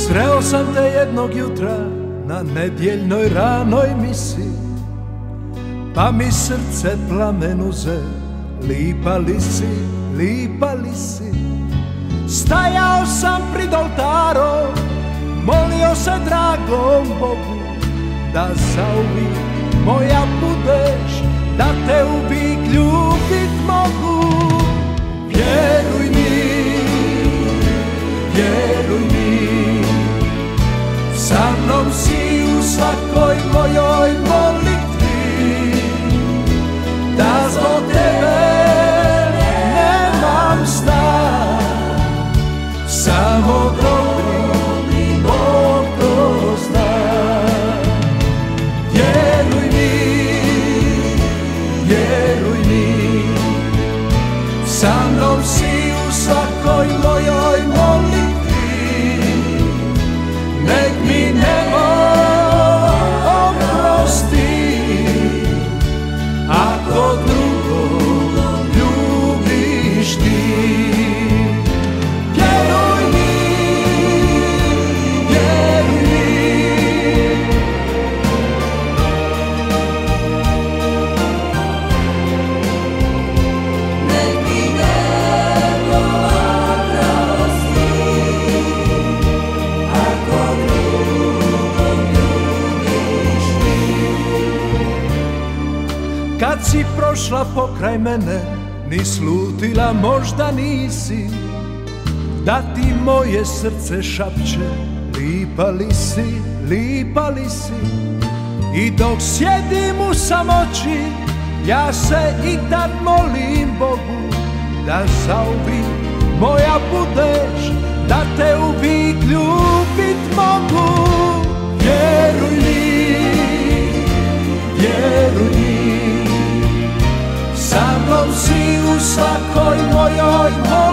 Sreo sam te jednog jutra na nedjeljnoj ranoj misi, pa mi srce plamen uze. Lipa li si, lipa li si. Stajao sam prid oltarom, molio se dragom Bogu da zauvijek moja budeš, da te uvijek ljubit mogu. Vjeruj mi, vjeruj mi, sa mnom si u svakoj mojoj molitvi, da zbog tebe nemam sna, samo dobri Bog to zna. Vjeruj mi, sa mnom si u svakoj mojoj molitvi, nek mi nebo oprosti ako drugog ljubiš ti. Vjeruj mi, vjeruj mi, nek mi nebo oprosti ako drugog ljubiš ti. Kad si prošla pokraj mene, ni slutila možda nisi, da ti moje srce šapće, lipa li si, lipa li si. I dok sjedim u samoći, ja se i tad molim Bogu da zauvijek moja budeš, da te uvijek ljubit mogu. Vjeruj mi, vjeruj mi, sa mnom si u svakoj mojoj molitvi,